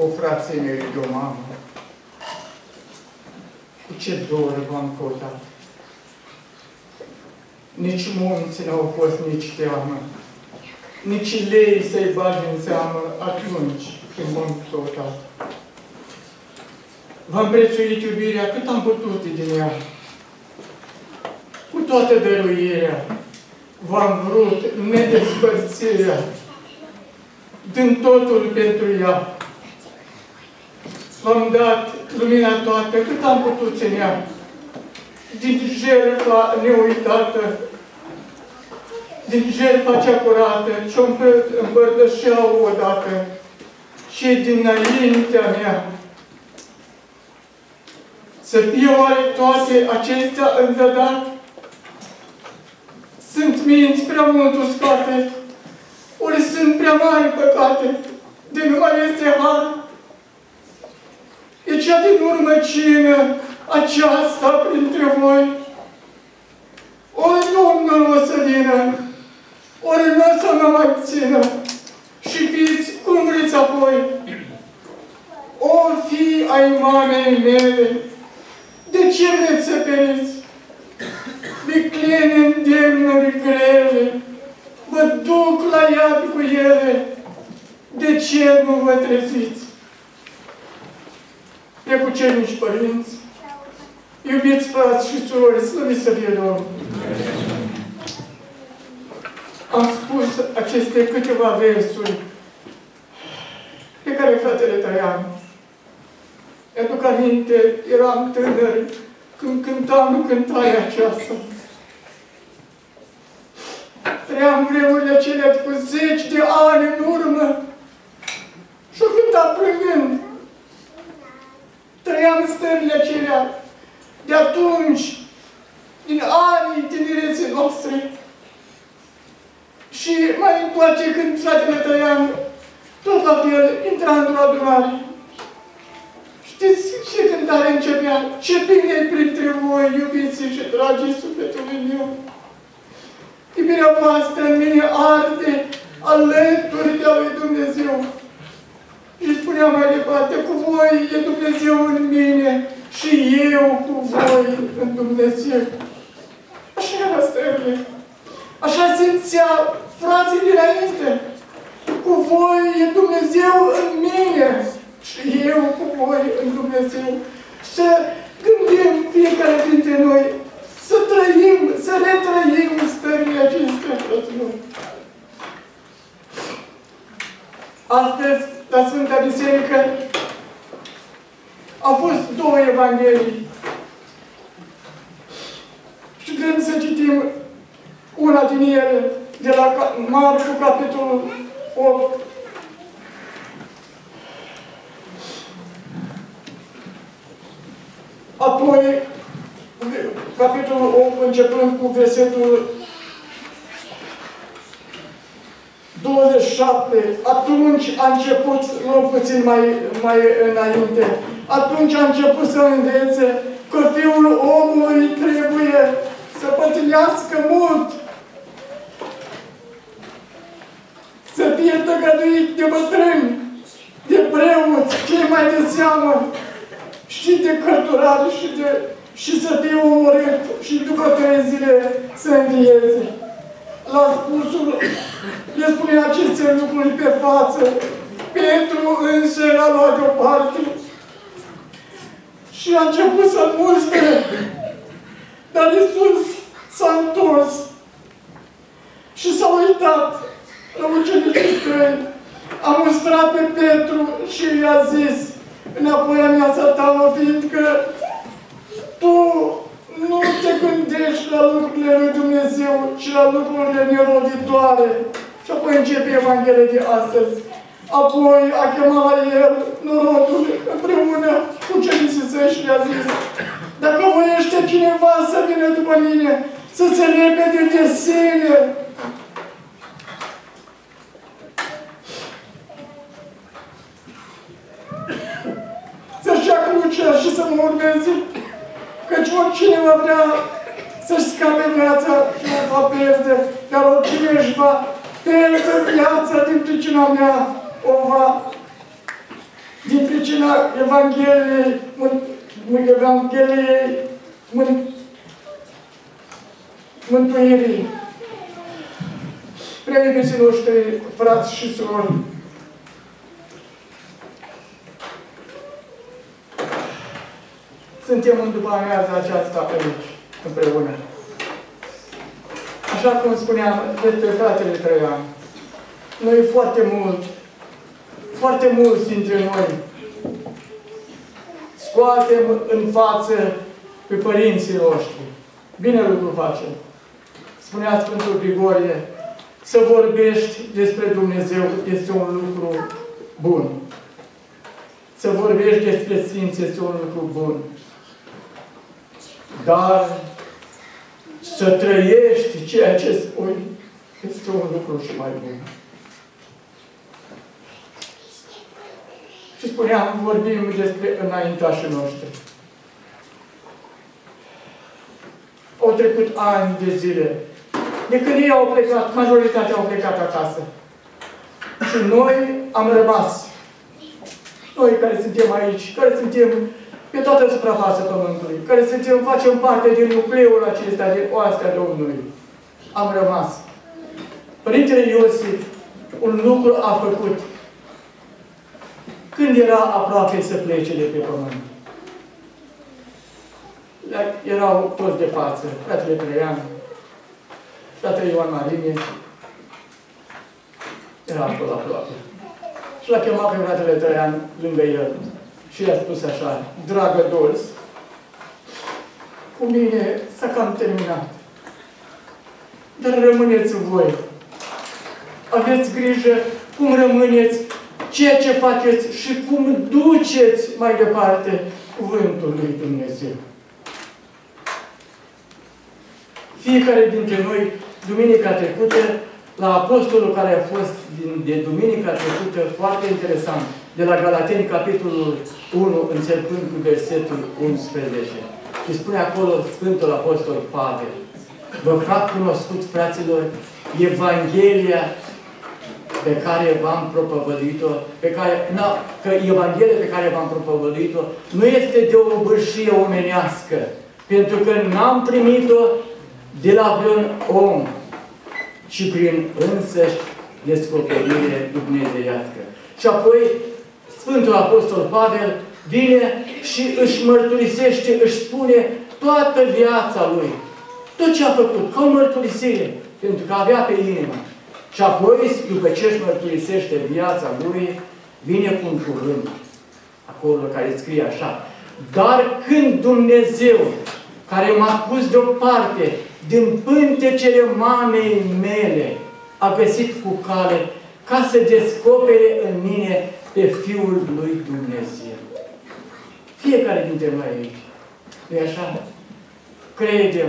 o frații mei de o mamă. Cu ce dor v-am căutat. Nici munți n-au fost, nici teamă, nici lei să-i bagi în seamă atunci când m-am căutat. V-am prețuit iubirea cât am putut din ea. Cu toată dăruirea v-am vrut nedespărțirea, dând totul pentru ea. V-am dat lumina toată cât am putut în ea, din jertfa neuitată, din jertfa cea curată, ce-o împărtășeau odată și dinaintea mea. Să fie oare toate acestea în zadat? Sunt minți prea mult uscate, ori sunt prea mari păcate, de nu mai este har? E cea din urmă cină aceasta printre voi? Ori Domnul o să vină, ori nu o să mă mai țină, și fiți cum vreți apoi. O fi ai mamei mele, de ce vreți să periți? Vicline îndemnuri grele, vă duc la iad cu ele, de ce nu vă treziți? Necucernici părinți, iubiți frați și surori, slăviți să fie Domnul! Am spus aceste câteva versuri pe care fratele Traian. Mi-aduc aminte, eram tânăr când cântam cântarea aceasta. Trăiam vremurile acelea cu 10 de ani în urmă și o cântam plângând. Trăiam stările acelea de atunci, din anii tinereții noastre. Și mai încoace când fratele Traian, tot la fel, intra într-o adunare. Știți ce cântare începea? Ce bine printre voi, iubiții și dragii sufletului meu. Iubirea voastră în mine arde alături de a lui Dumnezeu. Și spunea mai departe, cu voi e Dumnezeu în mine și eu cu voi în Dumnezeu. Așa era stările. Așa simțea frații dinainte. Cu voi e Dumnezeu în mine și eu cu voi în Dumnezeu. Să gândim fiecare dintre noi, să trăim, să retrăim stările acestea, fraților. Astăzi, la Sfânta Biserică, au fost două evanghelii. Și vrem să citim una din ele, de la Marcu, capitolul 8. Apoi, capitolul 8, începând cu versetul 27. Atunci a început, nu puțin mai înainte, atunci a început să învețe că Fiul omului trebuie să pătimească mult, să fie tăgăduit de bătrâni, de preoți, cei mai de seamă, și de cărturari și să fie omorât și după 3 zile să învieze. La spusul, le spune aceste lucruri pe față, Petru însă l-a luat deoparte și a început să-l mustre, dar Iisus s-a întors și s-a uitat la ucenicii străini, a mustrat pe Petru și i-a zis, înapoi a mea, Satană, fiindcă tu nu te gândești la lucrurile lui Dumnezeu, ci la lucrurile neroditoare. Și apoi începe Evanghelia de astăzi. Apoi a chemat la el norodul împreună cu ucenicii săi și le-a zis, dacă voiește cineva să vină după mine, să se lepede de sine. Să-și ia crucea și să mă urmeze, căci oricine va vrea să-și scape viața și o va pierde, dar oricine își va pierde viața din pricina mea, o va din pricina Evangheliei mântuirii. Prea iubiții noștri, frați și surori, suntem în după amiaza aceasta aici, împreună. Așa cum spuneam despre fratele Traian, noi foarte mulți dintre noi scoatem în față pe părinții noștri. Bine lucru facem. Spunea Sfântul Grigorie, să vorbești despre Dumnezeu este un lucru bun. Să vorbești despre Sfinți este un lucru bun. Dar să trăiești ceea ce spui este un lucru și mai bun. Și spuneam, vorbim despre înaintașii noștri. Au trecut ani de zile. De când ei au plecat, majoritatea au plecat acasă. Și noi am rămas. Noi care suntem aici, care suntem pe toată suprafața Pământului, care facem parte din nucleul acesta, din oastea Domnului. Am rămas. Părintele Iosif un lucru a făcut când era aproape să plece de pe Pământ. Erau toți de față, fratele Traian, fratele Ioan Marine, era acolo aproape. Și l-a chemat pe fratele Traian lângă el și i-a spus așa, dragă Dolț, cu mine s-a cam terminat. Dar rămâneți voi. Aveți grijă cum rămâneți, ceea ce faceți și cum duceți mai departe cuvântul lui Dumnezeu. Fiecare dintre noi, duminica trecută, la apostolul care a fost de duminica trecută, foarte interesant, de la Galateni, capitolul 1, începând cu versetul 11. Și spune acolo Sfântul Apostol Pavel, vă fac cunoscut, fraților, Evanghelia pe care v-am propovăduit-o, că Evanghelia pe care v-am propovăduit-o nu este de o bârșie omenească, pentru că n-am primit-o de la vreun om, ci prin însăși descoperire dumnezeiască. Și apoi Sfântul Apostol Pavel vine și își mărturisește, își spune toată viața lui. Tot ce a făcut, ca o mărturisire, pentru că avea pe inimă. Și apoi, după ce își mărturisește viața lui, vine cu un cuvânt, acolo care scrie așa. Dar când Dumnezeu, care m-a pus deoparte din pântecele mamei mele, a găsit cu cale ca să descopere în mine pe Fiul lui Dumnezeu. Fiecare dintre noi aici, nu-i așa? Credem,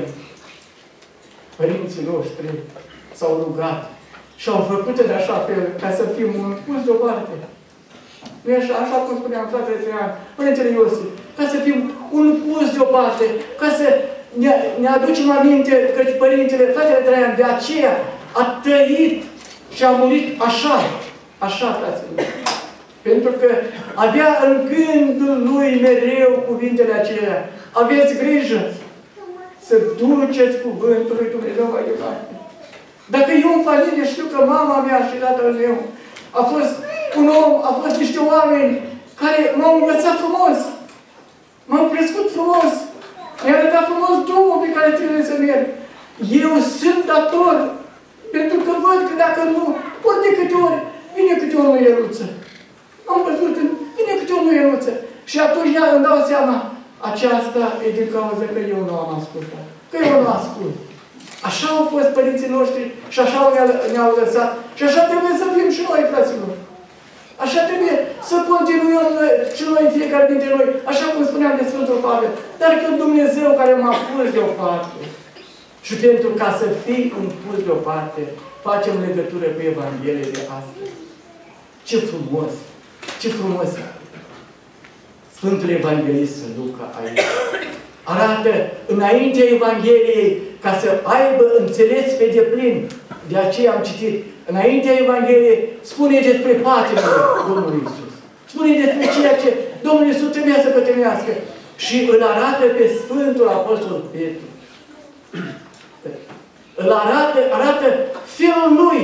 părinții noștri s-au rugat și au făcut de așa fel ca să fim pus deoparte. Nu-i așa? Așa cum spuneam, fratele Traian, Părintele Iosif, ca să fim un pus deoparte, ca să ne aducem aminte că Părintele, fratele Traian, de aceea a trăit și a murit așa. Așa, fraților. Pentru că avea în gândul lui mereu cuvintele acelea. Aveți grijă să duceți cuvântul lui Dumnezeu mai departe. Dacă eu în familie știu că mama mea și tatăl meu a fost un om, a fost niște oameni care m-au învățat frumos, m-au crescut frumos, mi-a arătat frumos drumul pe care trebuie să merg. Eu sunt dator, pentru că văd că dacă nu, ori de câte ori, vine câte o nuieruță. Am văzut, vine câte o nuieruță. Și atunci îmi dau seama, aceasta e din cauza că eu nu am ascultat. Că eu nu ascult. Așa au fost părinții noștri și așa ne-au lăsat. Și așa trebuie să fim și noi, fraților. Așa trebuie să continuăm și noi, fiecare dintre noi, așa cum spuneam de Sfântul Pavel. Dar că Dumnezeu care m-a pus deoparte. Și pentru ca să fii un pus deoparte, facem legătură cu Evanghelia de astăzi. Ce frumos! Ce frumos! Sfântul Evanghelist Luca aici arată înaintea Evangheliei ca să aibă înțeles pe deplin. De aceea am citit. Înaintea Evangheliei spune despre patimile Domnului Iisus. spune despre ceea ce Domnul Iisus trebuia să pătrânească. Și îl arată pe Sfântul Apostol Petru. Îl arată felul lui.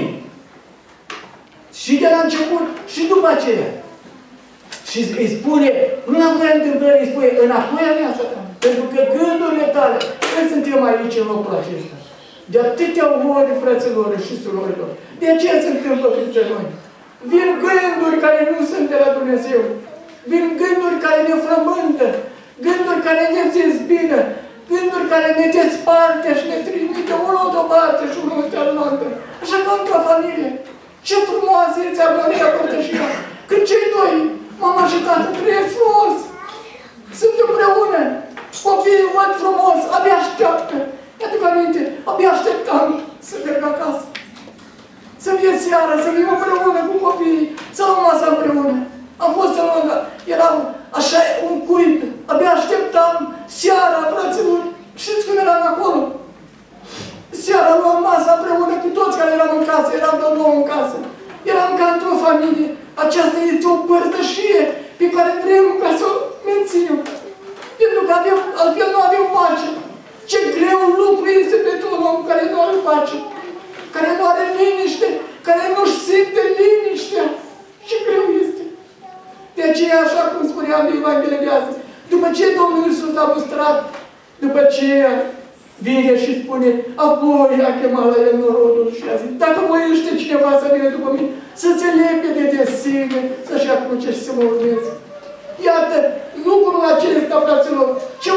Și de la început, și după aceea. Și îi spune, nu înapoi a întâmplării, îi spune, înapoi a mea, Satan. Pentru că gândurile tale, noi suntem aici în locul acesta. De atâtea ori, fraților și surorilor. De aceea se întâmplă printre noi. Vin gânduri care nu sunt de la Dumnezeu. Vin gânduri care ne frământă. Gânduri care ne dezbină. Gânduri care ne desparte și ne trimite unul într-o parte și unul într-altă. Așa ca într-o familie. Ce frumoasă este armonia părtășia. Când cei doi, mama și tată, trăiesc frumos. Sunt împreună. Copiii văd frumos. Abia așteaptă. Mi-aduc aminte. Abia așteptam să merg acasă. Să fie seara, să fim împreună cu copiii. Să luăm masa împreună. Am fost în Londra. Eram așa un cuib. Abia așteptam seara, fraților. Știți cum eram acolo? Seara luam masa împreună cu toți care eram în casă. Eram doar nouă în casă. Eram ca într-o familie. Aceasta este o părtășie pe care vrem ca să o menținem. Pentru că altfel nu avem pace. Ce greu lucru este pentru un om care nu are pace. Care nu are liniște. Care nu-și simte liniștea. Ce greu este. De aceea, așa cum spuneam de Evanghelia de astăzi, după ce Domnul Iisus a mustrat, după aceea vine și spune, apoi a chemat la el norodul și a zis, dacă voiește cineva să vină după mine, să se lepede de sine, să-și ia cruce și să mă urmeze. Iată, lucrul acesta, fraților, cel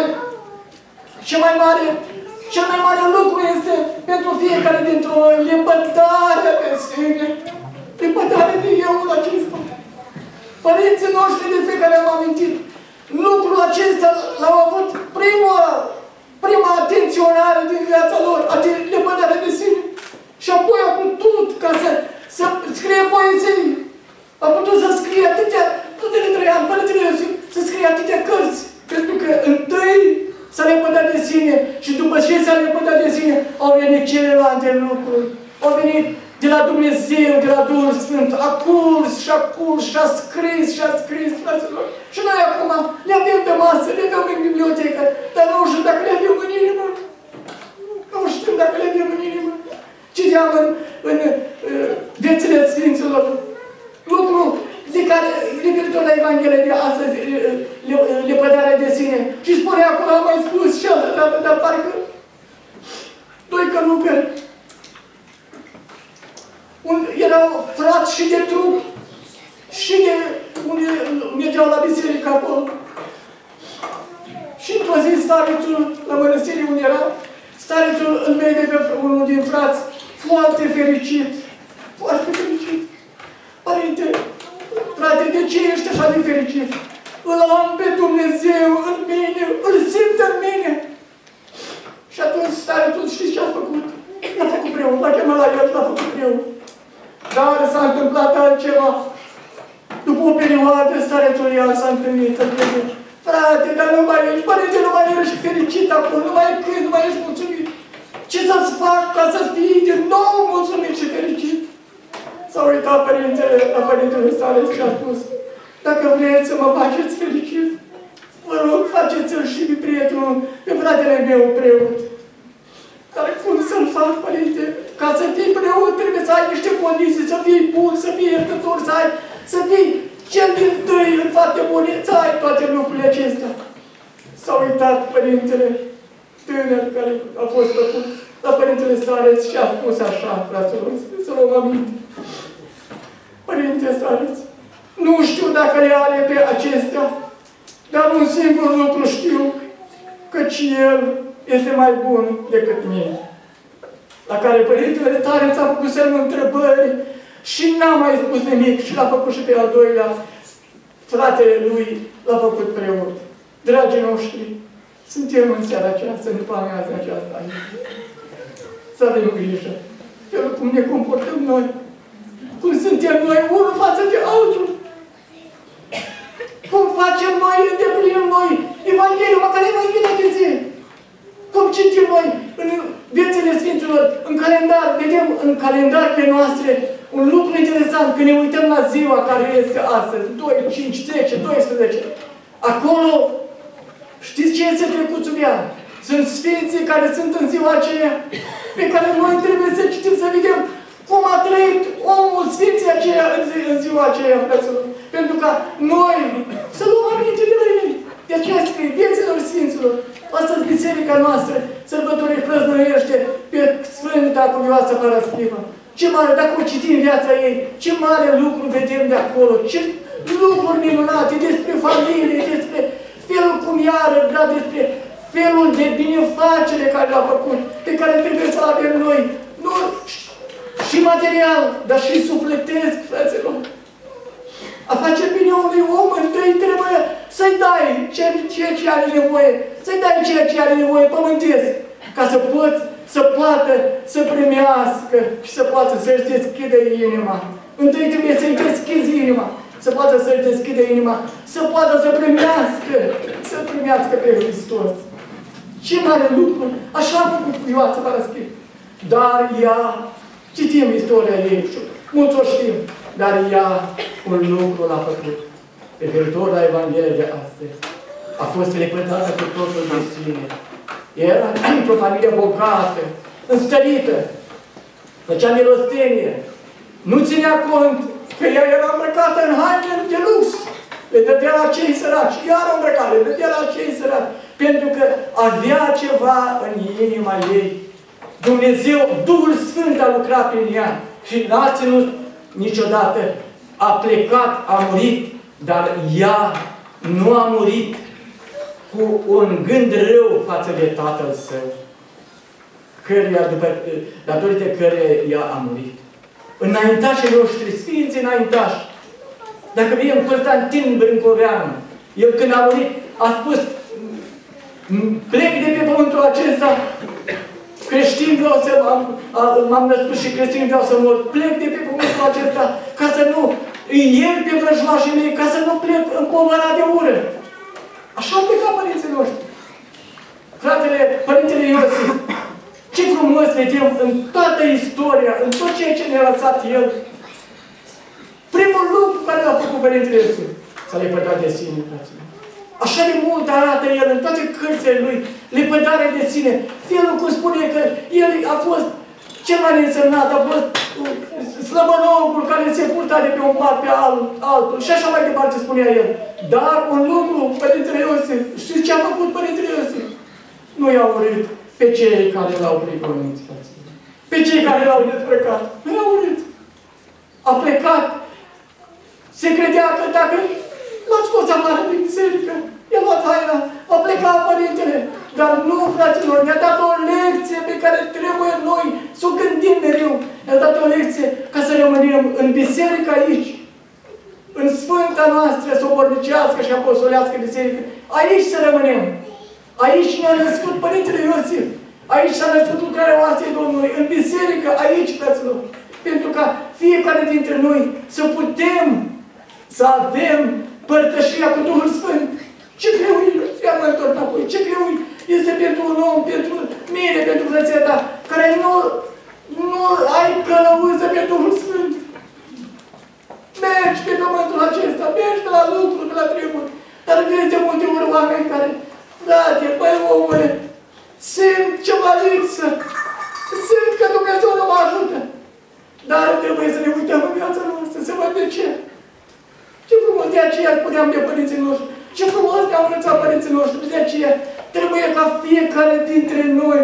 mai mare lucru este pentru fiecare dintre noi, lepădarea de sine, lepădarea de euul acesta. Părinții noștri despre care am amintit, lucrul acesta l-au avut prima atenționare din viața lor, lepădarea de sine. Și apoi a putut ca să scrie poezii. A putut să scrie toate 3 ani, Părintele Iosif, să scrie atâtea cărți. Pentru că întâi s-a lepădat de sine și după ce s-a lepădat de sine, au venit celelalte lucruri. Au venit de la Dumnezeu, de la Duhul Sfânt, a curs și a scris, fraților. Și noi acum le avem pe masă, le avem în bibliotecă, dar nu știu dacă le avem în inimă. Nu știu dacă le avem în inimă. Citeam în viețile Sfinților lucru de care, referitor la Evanghelia de astăzi, lepădarea de sine. Și spune acolo, am mai spus și altă dată, dar parcă 2 călugări erau frați și de trup și de unde mergeau la biserică acolo. Și într-o zi starețul, la mănăstire unde era, starețul îl vede pe unul din frați foarte fericit. Foarte fericit. Părinte, frate, de ce ești așa de fericit? Îl am pe Dumnezeu în mine, îl simt în mine. Și atunci starețul, știți ce a făcut? L-a făcut preot, l-a chemat la el, l-a făcut preot. Dar s-a întâmplat altceva. După o perioadă, starețul ea s-a întâlnit în mine. Frate, dar nu mai ești, părinte, nu mai ești fericit acum, nu mai cât, nu mai ești mulțumit. Ce să-ți fac ca să fii din nou mulțumit și fericit? S-a uitat la părintele stareț și a spus, dacă vreți să mă faceți fericit, vă rog, faceți-l și pe prietenul, pe fratele meu preot. Dar cum să-l fac, părinte? Ca să fii preot trebuie să ai niște condiții, să fii bun, să fii iertător, să fii cel din tâi în fapte bune, să ai toate lucrurile acestea. S-a uitat părintele tânăr care a fost făcut la părintele stareț și a spus așa, fraților, să luăm aminte. Părinte stareț, nu știu dacă le are pe acestea, dar un singur lucru știu, căci el este mai bun decât mine. La care părintele stareț a făcut semnul întrebări și n-a mai spus nimic și l-a făcut și pe al doilea. Fratele lui l-a făcut preot. Dragii noștri, suntem în seara aceasta, după amiază aceasta aici. Să avem grijă. Felul cum ne comportăm noi. Cum suntem noi unul față de altul. Cum facem noi, îndeplinim noi Evanghelia, măcar Evanghelia de zi. Cum citim noi în viețile Sfinților, în calendar, vedem în calendarele noastre un lucru interesant, când ne uităm la ziua care este astăzi, 2, 5, 10, 12, acolo, știți ce este trecut sub ea? Sunt sfinții care sunt în ziua aceea, pe care noi trebuie să citim, să vedem cum a trăit omul sfinții aceea în ziua aceea, fraților. Pentru ca noi să luăm aminte de la ei. De aceea scrie vieților sfinților. Astăzi biserica noastră sărbătorii prăznuiește pe Sfânta Cuvioasă Parasclivă. Ce mare, dacă o citim viața ei, ce mare lucru vedem de acolo, ce lucruri minunate despre familie, despre felul cum ea a răbdat, despre felul de binefacere care l-a făcut, pe care trebuie să-l avem noi. Nu și material, dar și sufletesc, fraților. A face bine unui om, întâi trebuie să-i dai ceea ce are nevoie, să-i dai ceea ce are nevoie pământesc, ca să poți să poată să primească și să poată să-și deschidă inima. Întâi trebuie să-i deschizi inima, să poată să-și deschidă inima, să poată să primească pe Hristos. Ce mare lucru! Așa a făcut Cuvioasă Parasclivă. Dar ea, citim istoria ei, mulți o știm, dar ea un lucru l-a făcut. Referitor la Evanghelia de astăzi. A fost lepădată cu totul de sine. Era într-o familie bogată, înstărită, făcea milostenie. Nu ținea cont că ea era îmbrăcată în haine de lux. Le dădea la cei săraci. Iar îmbrăcat, le dădea la cei săraci. Pentru că avea ceva în inima ei. Dumnezeu, Duhul Sfânt a lucrat prin ea și n-a ținut niciodată. A plecat, a murit, dar ea nu a murit cu un gând rău față de tatăl său, datorită căreia ea a murit. Înaintașii noștri, sfinții înaintași. Dacă vedem Constantin Brâncoveanu, el când a murit, a spus, plec de pe pământul acesta, creștin vreau să m-am născut și creștin vreau să mor, plec de pe pământul acesta, ca să nu îi iert pe vrăjmașii mei, ca să nu plec împovărat de ură. Așa au plecat părinții noștri. Fratele, Părintele Iosif, ce frumos vedem în toată istoria, în tot ceea ce ne-a lăsat el. Primul lucru care l-a făcut Părintele Iosif, s-a lepădat de sine, fraților. Așa de mult arată el în toate cărțile lui, lepădarea de sine. Felul cum spune că el a fost cel mai însemnat, a fost slăbănogul care se purta de pe un pat pe altul și așa mai departe spunea el. Dar un lucru, Părintele Iosif, știți ce a făcut Părintele Iosif? Nu i-a urât pe cei care l-au pregonit, pe cei care l-au dezbrăcat. Nu i-a urât. A plecat. Se credea că dacă l-a scos afară din biserică, i-a luat haina, a plecat Părintele. Dar nu, fraților, ne-a dat o lecție pe care trebuie noi să o gândim mereu. Ne-a dat o lecție ca să rămânem în biserică aici, în Sfânta noastră sobornicească și apostolească biserică. Aici să rămânem. Aici ne-a născut Părintele Iosif. Aici s-a născut lucrarea oasei Domnului. În biserică, aici, fraților. Pentru ca fiecare dintre noi să putem să avem părtășia cu Duhul Sfânt. Ce greu e, ia mă întorc înapoi, ce greu este pentru un om, pentru mine, pentru frăția ta, care nu ai călăuză pe Duhul Sfânt. Mergi pe pământul acesta, mergi pe la lucru, pe la treburi, dar vezi de multe ori oameni care, frate, băi omule, simt ceva lipsă, simt că Dumnezeu nu mă ajută. Dar trebuie să ne uităm în viața noastră, să văd de ce. Ce frumos, de aceea spuneam de părinții noștri. Ce frumos ne-au învățat părinții noștri. De aceea trebuie ca fiecare dintre noi,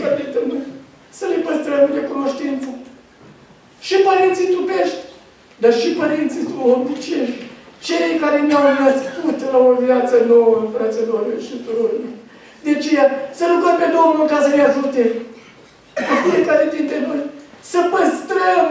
să le păstrăm de cunoștință. Și părinții trupești, dar și părinții duhovnicești. Cei care ne-au născut la o viață nouă, fraților și surorilor. De aceea să rugăm pe Domnul ca să ne ajute pe fiecare dintre noi să păstrăm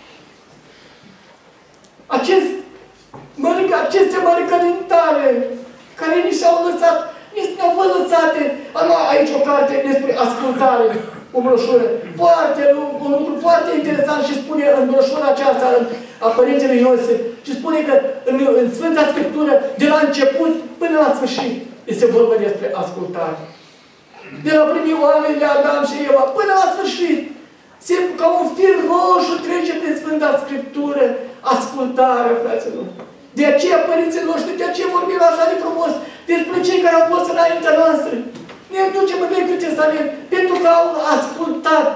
aceste măricărintare care ni s-au lăsat, ne-au fost lăsate. Am aici o carte despre ascultare, o broșură, un lucru foarte interesant și spune în broșura aceasta a Părintelui Iosif și spune că în Sfânta Scriptură, de la început până la sfârșit, este vorba despre ascultare. De la primii oameni de Adam și Eva până la sfârșit, ca un fir roșu trece prin Sfânta Scriptură ascultarea, fraților. De aceea părinții noștri, de aceea vorbim așa de frumos despre cei care au fost înaintea noastră. Ne ducem în Vechiul Testament pentru că au ascultat.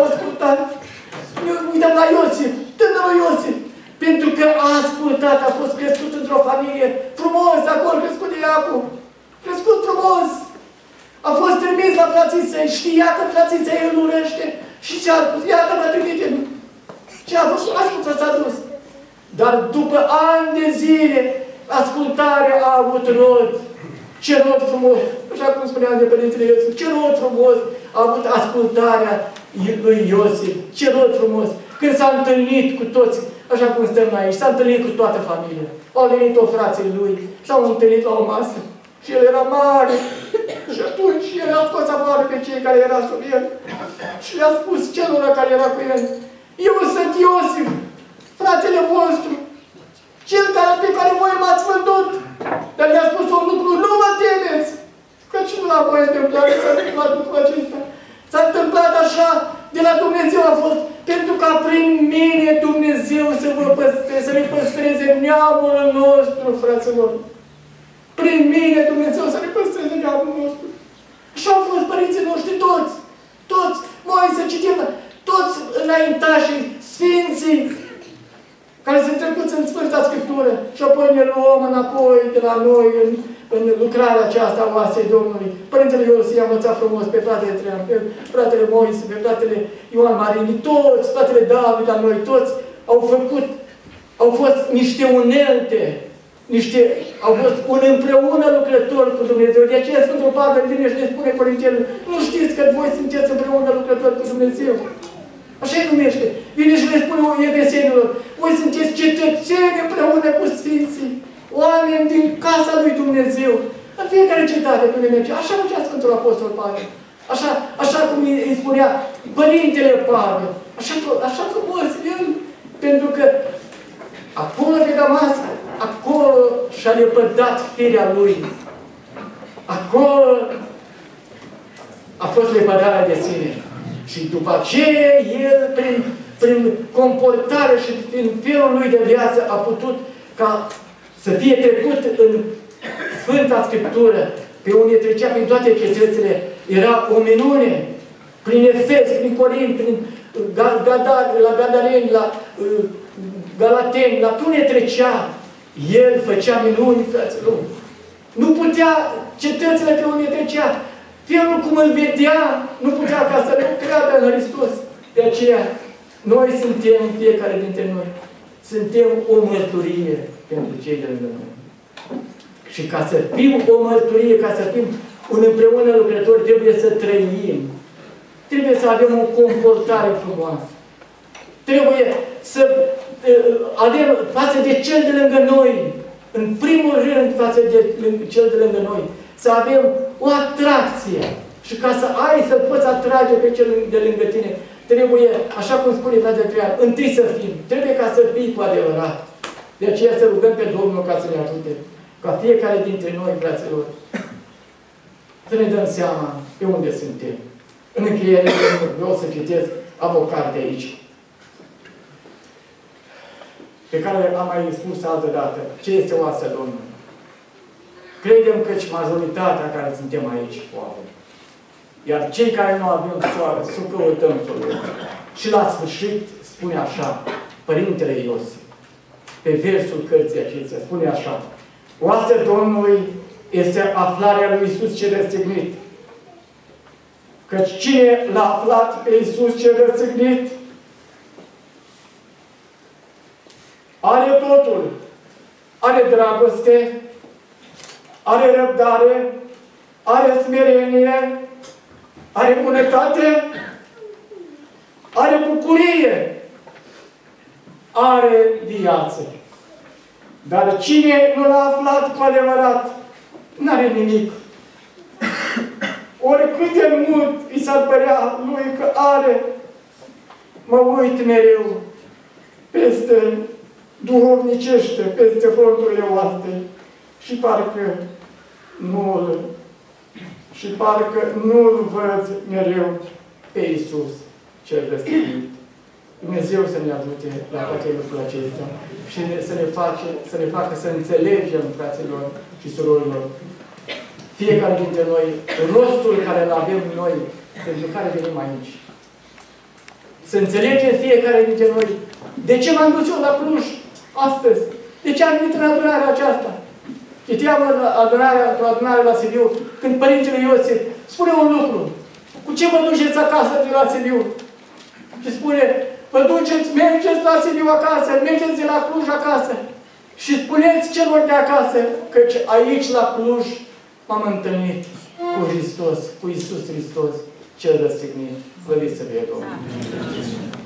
Ne uităm la Iosif, tânărul Iosif. Pentru că a ascultat, a fost crescut într-o familie frumos, acolo crescut de Iacov. Crescut frumos. A fost trimis la frații săi, știa că frații săi îl urăște și ce a spus? Iată-mă, trimite-mă. Ce a fost? Ascultă, s-a dus. Dar după ani de zile, ascultarea a avut rod. Ce rod frumos! Așa cum spuneam de Părintele Iosif, ce rod frumos a avut ascultarea lui Iosif. Ce rod frumos! Când s-a întâlnit cu toți, așa cum stăm aici, s-a întâlnit cu toată familia. Au venit o frații lui, s-au întâlnit la o masă. Și el era mare. Și atunci el a scos afară pe cei care erau sub el. Și le-a spus celor care era cu el: eu sunt Iosif, fratele vostru, cel pe care voi m-ați vândut. Dar le-a spus un lucru: nu vă temeți, căci nu la voi întâmplare s-a întâmplat lucrul acesta. S-a întâmplat așa, de la Dumnezeu a fost, pentru ca prin mine Dumnezeu să vă păstreze, să ne păstreze neamul nostru, fraților. Prin mine Dumnezeu să ne păstreze neamul nostru. Așa au fost părinții noștri toți. Toți. Noi să citim toți înaintașii, sfinții, care sunt trecuți în Sfânta Scriptură. Și apoi ne luăm înapoi de la noi în lucrarea aceasta a oasei Domnului. Părintele Iosif a învățat frumos pe fratele Traian, pe fratele Moise, pe fratele Ioan Marini, toți, fratele David la noi, toți au fost niște unelte, au fost un împreună lucrător cu Dumnezeu. De aceea Sfântul Pavel vine și ne spune Părintelul: nu știți că voi sunteți împreună lucrători cu Dumnezeu? Așa îi numește. Vine și le spune Efesenilor: voi sunteți cetățeni împreună cu Sfinții, oameni din casa lui Dumnezeu. În fiecare cetate când merge. Așa făcea Sfântul Apostol Pavel. Așa cum îi spunea Părintele Pavel. Așa frumos el. Pentru că acolo pe Damasc, acolo și-a lepădat firea lui. Acolo a fost lepădarea de sine. Și după aceea, el, prin comportare și prin felul lui de viață, a putut ca să fie trecut în Sfânta Scriptură, pe unde trecea prin toate cetățile. Era o minune. Prin Efes, prin Corint, prin la Gadareni, la Galateni, la unde trecea, el făcea minuni, fraților. Nu putea cetățile pe unde trecea. Felul cum îl vedea, nu putea ca să nu creadă în Hristos. De aceea, noi suntem, fiecare dintre noi, suntem o mărturie pentru cei de lângă noi. Și ca să fim o mărturie, ca să fim un împreună lucrător, trebuie să trăim. Trebuie să avem o comportare frumoasă. Trebuie să avem față de cel de lângă noi, în primul rând față de cel de lângă noi, să avem o atracție. Și ca să poți atrage pe cel de lângă tine, trebuie, așa cum spune fratele Traian, întâi să fim. Trebuie ca să fii cu adevărat. De aceea să rugăm pe Domnul ca să ne ajute. Ca fiecare dintre noi, fraților, să ne dăm seama pe unde suntem. În încheiere, vreau să citesc o carte aici, pe care am mai spus altă dată. Ce este oasea Domnului? Credem că majoritatea care suntem aici oameni. Iar cei care nu avem soară, să căutăm soluția. Și la sfârșit spune așa, Părintele Iosif, pe versul cărții acestea, spune așa: oasea Domnului este aflarea lui Iisus cel răstignit. Căci cine l-a aflat pe Iisus cel răstignit, are totul. Are dragoste, are răbdare, are smerenie, are bunătate, are bucurie, are viață. Dar cine nu l-a aflat cu adevărat, n-are nimic. Oricât de mult i s-ar părea lui că are, mă uit mereu peste duhovnicește, peste fronturile oastei și parcă nu-L văd mereu pe Iisus cel răstignit. Dumnezeu să ne ajute la toate lucrurile acestea și să ne facă să înțelegem, fraților și surorilor, fiecare dintre noi, rostul care îl avem noi, pentru care venim aici. Să înțelegem fiecare dintre noi de ce m-am dus eu la Cluj astăzi, de ce am venit în adunarea aceasta. Citeam într-o adunare la Sibiu, când Părintele Iosif spune un lucru. Cu ce vă duceți acasă de la Sibiu? Și spune, vă duceți, mergeți la Sibiu acasă, mergeți de la Cluj acasă. Și spuneți celor de acasă, căci aici la Cluj m-am întâlnit cu Hristos, cu Iisus Hristos, cel răstignit. Slăvit să fie Domnul!